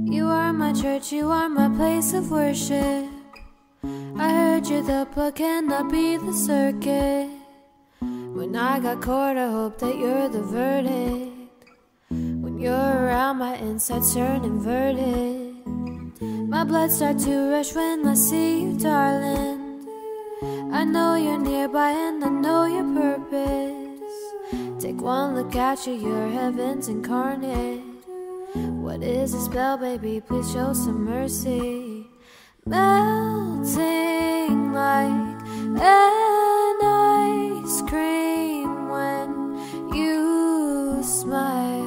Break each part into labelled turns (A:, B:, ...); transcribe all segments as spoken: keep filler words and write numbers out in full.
A: You are my church, you are my place of worship. I heard you're the plug, cannot be the circuit. When I got caught, I hope that you're the verdict. When you're around, my insides turn inverted. My blood starts to rush when I see you, darling. I know you're nearby and I know your purpose. Take one look at you, you're heaven's incarnate. What is this spell, baby? Please show some mercy. Melting like an ice cream when you smile.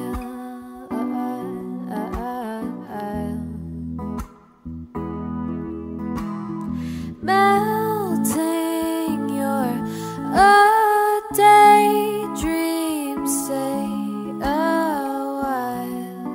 A: Melting, you're a daydream, stay a while.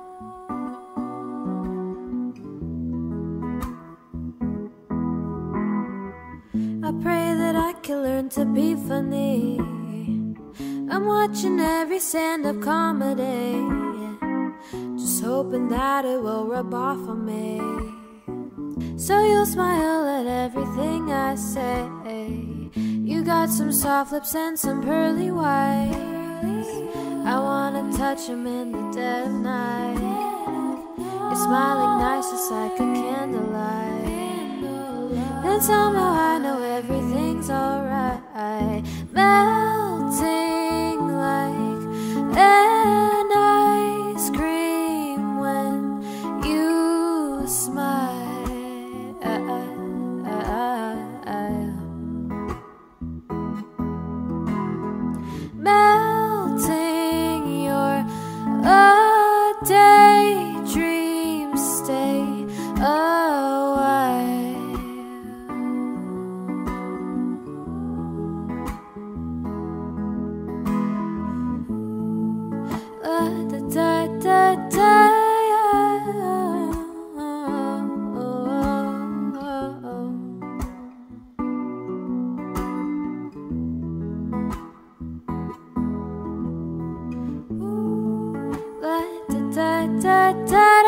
A: I pray that I can learn to be funny. I'm watching every stand-up comedy, just hoping that it will rub off on me. So you'll smile at everything I say. You got some soft lips and some pearly whites. I wanna touch them in the dead of night. You're smiling nice, it's like a candlelight. Then somehow I know everything's alright. Melting like an ice cream when you smile. Melting, you're a daydream, stay a while. La da da da da. Da da da.